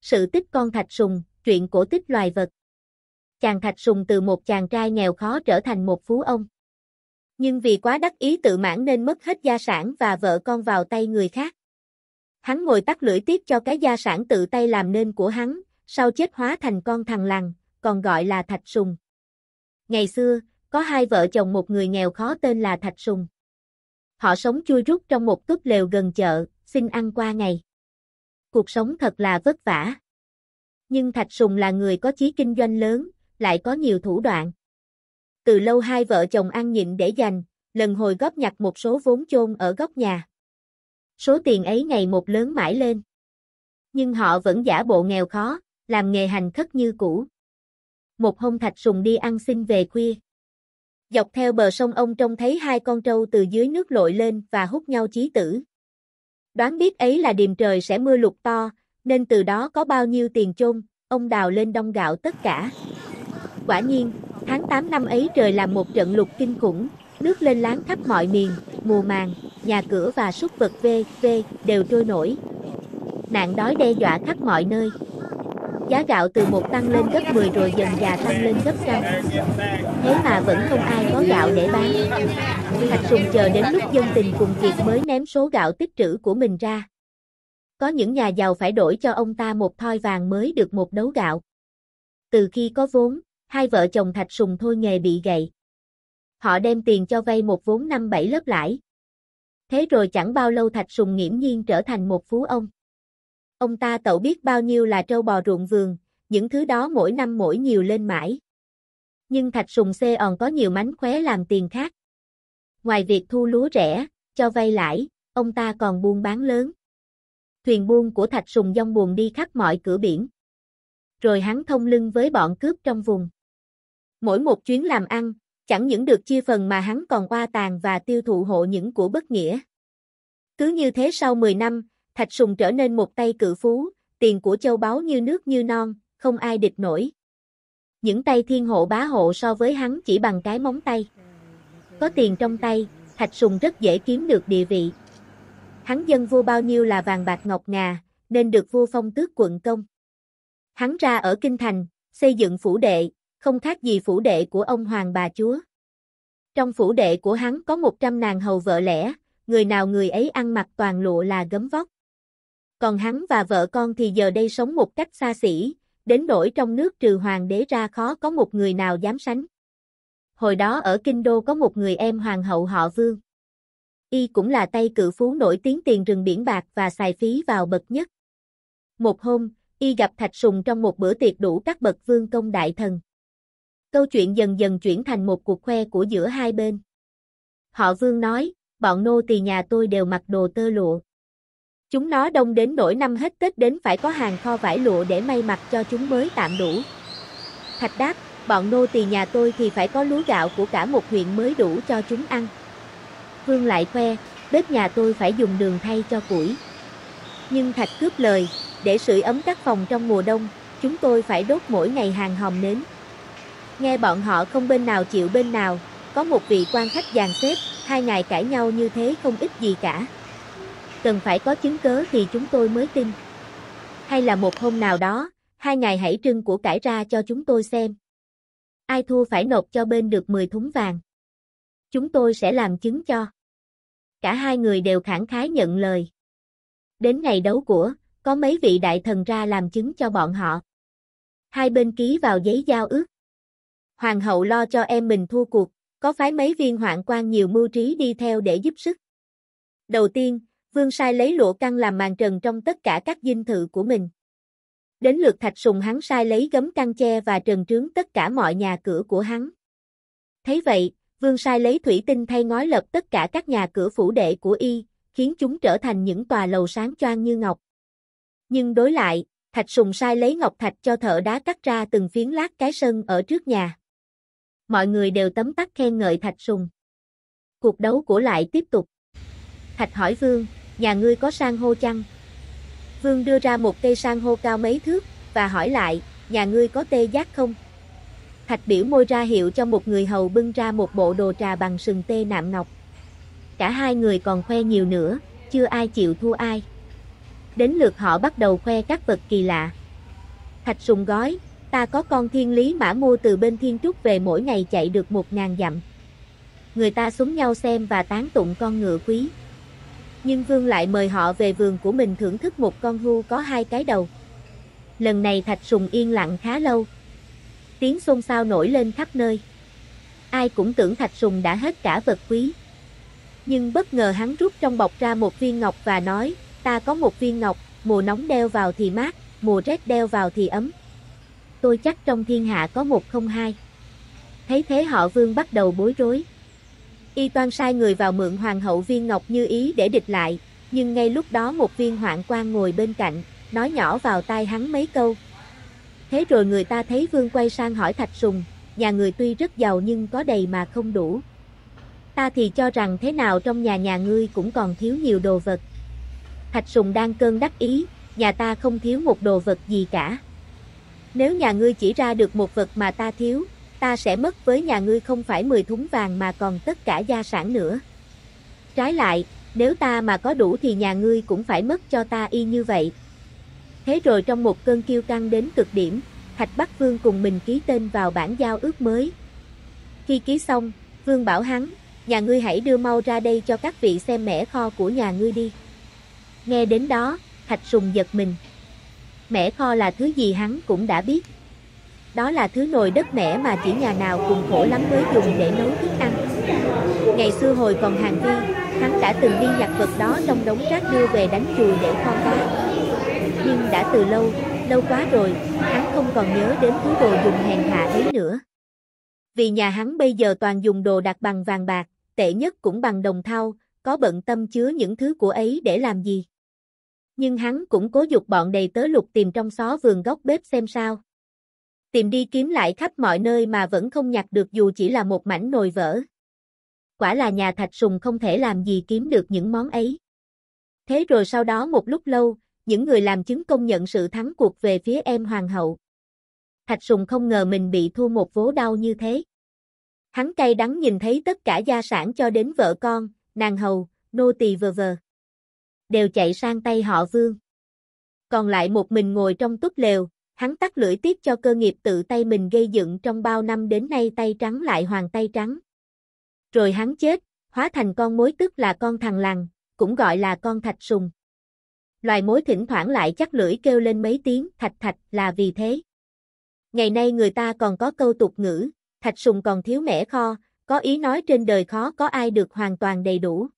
Sự tích con thạch sùng, truyện cổ tích loài vật. Chàng thạch sùng từ một chàng trai nghèo khó trở thành một phú ông. Nhưng vì quá đắc ý tự mãn nên mất hết gia sản và vợ con vào tay người khác. Hắn ngồi tắt lưỡi tiếc cho cái gia sản tự tay làm nên của hắn, sau chết hóa thành con thằn lằn, còn gọi là thạch sùng. Ngày xưa, có hai vợ chồng một người nghèo khó tên là Thạch Sùng. Họ sống chui rút trong một túp lều gần chợ, xin ăn qua ngày. Cuộc sống thật là vất vả. Nhưng Thạch Sùng là người có chí kinh doanh lớn, lại có nhiều thủ đoạn. Từ lâu hai vợ chồng ăn nhịn để dành, lần hồi góp nhặt một số vốn chôn ở góc nhà. Số tiền ấy ngày một lớn mãi lên. Nhưng họ vẫn giả bộ nghèo khó, làm nghề hành khất như cũ. Một hôm Thạch Sùng đi ăn xin về khuya. Dọc theo bờ sông ông trông thấy hai con trâu từ dưới nước lội lên và hút nhau chí tử. Đoán biết ấy là điềm trời sẽ mưa lụt to, nên từ đó có bao nhiêu tiền chôn, ông đào lên đong gạo tất cả. Quả nhiên, tháng 8 năm ấy trời làm một trận lụt kinh khủng, nước lên láng khắp mọi miền, mùa màng, nhà cửa và súc vật đều trôi nổi. Nạn đói đe dọa khắp mọi nơi. Giá gạo từ 1 tăng lên gấp 10 rồi dần dà tăng lên gấp trăm. Thế mà vẫn không ai có gạo để bán. Thạch Sùng chờ đến lúc dân tình cùng kiệt mới ném số gạo tích trữ của mình ra. Có những nhà giàu phải đổi cho ông ta một thoi vàng mới được một đấu gạo. Từ khi có vốn, hai vợ chồng Thạch Sùng thôi nghề bị gậy. Họ đem tiền cho vay một vốn 5-7 lớp lãi. Thế rồi chẳng bao lâu Thạch Sùng nghiễm nhiên trở thành một phú ông. Ông ta tậu biết bao nhiêu là trâu bò ruộng vườn, những thứ đó mỗi năm mỗi nhiều lên mãi. Nhưng Thạch Sùng còn có nhiều mánh khóe làm tiền khác. Ngoài việc thu lúa rẻ, cho vay lãi, ông ta còn buôn bán lớn. Thuyền buôn của Thạch Sùng dong buồm đi khắp mọi cửa biển. Rồi hắn thông lưng với bọn cướp trong vùng. Mỗi một chuyến làm ăn, chẳng những được chia phần mà hắn còn oa tàn và tiêu thụ hộ những của bất nghĩa. Cứ như thế sau 10 năm, Thạch Sùng trở nên một tay cự phú, tiền của châu báu như nước như non, không ai địch nổi. Những tay thiên hộ bá hộ so với hắn chỉ bằng cái móng tay. Có tiền trong tay, Thạch Sùng rất dễ kiếm được địa vị. Hắn dâng vua bao nhiêu là vàng bạc ngọc ngà, nên được vua phong tước quận công. Hắn ra ở Kinh Thành, xây dựng phủ đệ, không khác gì phủ đệ của ông hoàng bà chúa. Trong phủ đệ của hắn có 100 nàng hầu vợ lẽ, người nào người ấy ăn mặc toàn lụa là gấm vóc. Còn hắn và vợ con thì giờ đây sống một cách xa xỉ, đến nỗi trong nước trừ hoàng đế ra khó có một người nào dám sánh. Hồi đó ở Kinh Đô có một người em hoàng hậu họ Vương. Y cũng là tay cự phú nổi tiếng tiền rừng biển bạc và xài phí vào bậc nhất. Một hôm, Y gặp Thạch Sùng trong một bữa tiệc đủ các bậc vương công đại thần. Câu chuyện dần dần chuyển thành một cuộc khoe của giữa hai bên. Họ Vương nói, bọn nô tỳ nhà tôi đều mặc đồ tơ lụa. Chúng nó đông đến nỗi năm hết Tết đến phải có hàng kho vải lụa để may mặc cho chúng mới tạm đủ. Thạch đáp, bọn nô tỳ nhà tôi thì phải có lúa gạo của cả một huyện mới đủ cho chúng ăn. Vương lại khoe, bếp nhà tôi phải dùng đường thay cho củi. Nhưng Thạch cướp lời, để sưởi ấm các phòng trong mùa đông, chúng tôi phải đốt mỗi ngày hàng hòm nến. Nghe bọn họ không bên nào chịu bên nào, có một vị quan khách dàn xếp, hai ngài cãi nhau như thế không ích gì cả. Cần phải có chứng cớ thì chúng tôi mới tin. Hay là một hôm nào đó, hai ngài hãy trưng của cải ra cho chúng tôi xem. Ai thua phải nộp cho bên được 10 thúng vàng. Chúng tôi sẽ làm chứng cho. Cả hai người đều khẳng khái nhận lời. Đến ngày đấu của, có mấy vị đại thần ra làm chứng cho bọn họ. Hai bên ký vào giấy giao ước. Hoàng hậu lo cho em mình thua cuộc, có phái mấy viên hoạn quan nhiều mưu trí đi theo để giúp sức. Đầu tiên, Vương sai lấy lụa căng làm màn trần trong tất cả các dinh thự của mình. Đến lượt Thạch Sùng hắn sai lấy gấm căng che và trần trướng tất cả mọi nhà cửa của hắn. Thấy vậy, Vương sai lấy thủy tinh thay ngói lợp tất cả các nhà cửa phủ đệ của Y, khiến chúng trở thành những tòa lầu sáng choang như ngọc. Nhưng đối lại, Thạch Sùng sai lấy ngọc thạch cho thợ đá cắt ra từng phiến lát cái sân ở trước nhà. Mọi người đều tấm tắc khen ngợi Thạch Sùng. Cuộc đấu của lại tiếp tục. Thạch hỏi Vương, nhà ngươi có san hô chăng? Vương đưa ra một cây san hô cao mấy thước, và hỏi lại, nhà ngươi có tê giác không? Thạch biểu môi ra hiệu cho một người hầu bưng ra một bộ đồ trà bằng sừng tê nạm ngọc. Cả hai người còn khoe nhiều nữa, chưa ai chịu thua ai. Đến lượt họ bắt đầu khoe các vật kỳ lạ. Thạch Sùng gói, ta có con thiên lý mã mua từ bên Thiên Trúc về mỗi ngày chạy được 1000 dặm. Người ta xúm nhau xem và tán tụng con ngựa quý. Nhưng Vương lại mời họ về vườn của mình thưởng thức một con hươu có 2 cái đầu. Lần này Thạch Sùng yên lặng khá lâu. Tiếng xôn xao nổi lên khắp nơi. Ai cũng tưởng Thạch Sùng đã hết cả vật quý. Nhưng bất ngờ hắn rút trong bọc ra một viên ngọc và nói, ta có một viên ngọc, mùa nóng đeo vào thì mát, mùa rét đeo vào thì ấm. Tôi chắc trong thiên hạ có một không hai. Thấy thế họ Vương bắt đầu bối rối. Y toan sai người vào mượn hoàng hậu viên ngọc như ý để địch lại, nhưng ngay lúc đó một viên hoạn quan ngồi bên cạnh, nói nhỏ vào tai hắn mấy câu. Thế rồi người ta thấy Vương quay sang hỏi Thạch Sùng, nhà người tuy rất giàu nhưng có đầy mà không đủ. Ta thì cho rằng thế nào trong nhà ngươi cũng còn thiếu nhiều đồ vật. Thạch Sùng đang cơn đắc ý, nhà ta không thiếu một đồ vật gì cả. Nếu nhà ngươi chỉ ra được một vật mà ta thiếu, ta sẽ mất với nhà ngươi không phải 10 thúng vàng mà còn tất cả gia sản nữa. Trái lại, nếu ta mà có đủ thì nhà ngươi cũng phải mất cho ta y như vậy. Thế rồi trong một cơn kiêu căng đến cực điểm, Thạch Bắc Vương cùng mình ký tên vào bản giao ước mới. Khi ký xong, Vương bảo hắn, nhà ngươi hãy đưa mau ra đây cho các vị xem mẻ kho của nhà ngươi đi. Nghe đến đó, Thạch Sùng giật mình. Mẻ kho là thứ gì hắn cũng đã biết. Đó là thứ nồi đất mẻ mà chỉ nhà nào cùng khổ lắm mới dùng để nấu thức ăn. Ngày xưa hồi còn Hàn Vi, hắn đã từng đi nhặt vật đó trong đống rác đưa về đánh chùi để kho cá. Nhưng đã từ lâu, lâu quá rồi, hắn không còn nhớ đến thứ đồ dùng hèn hạ ấy nữa. Vì nhà hắn bây giờ toàn dùng đồ đạc bằng vàng bạc, tệ nhất cũng bằng đồng thau, có bận tâm chứa những thứ của ấy để làm gì. Nhưng hắn cũng cố giục bọn đầy tớ lục tìm trong xó vườn góc bếp xem sao. Tìm đi kiếm lại khắp mọi nơi mà vẫn không nhặt được dù chỉ là một mảnh nồi vỡ. Quả là nhà Thạch Sùng không thể làm gì kiếm được những món ấy. Thế rồi sau đó một lúc lâu, những người làm chứng công nhận sự thắng cuộc về phía em hoàng hậu. Thạch Sùng không ngờ mình bị thua một vố đau như thế. Hắn cay đắng nhìn thấy tất cả gia sản cho đến vợ con, nàng hầu, nô tỳ vờ đều chạy sang tay họ Vương. Còn lại một mình ngồi trong túp lều, hắn tắt lưỡi tiếp cho cơ nghiệp tự tay mình gây dựng trong bao năm đến nay tay trắng lại hoàng tay trắng. Rồi hắn chết, hóa thành con mối tức là con thằng lằn, cũng gọi là con Thạch Sùng. Loài mối thỉnh thoảng lại chắc lưỡi kêu lên mấy tiếng thạch thạch là vì thế. Ngày nay người ta còn có câu tục ngữ, Thạch Sùng còn thiếu mẻ kho, có ý nói trên đời khó có ai được hoàn toàn đầy đủ.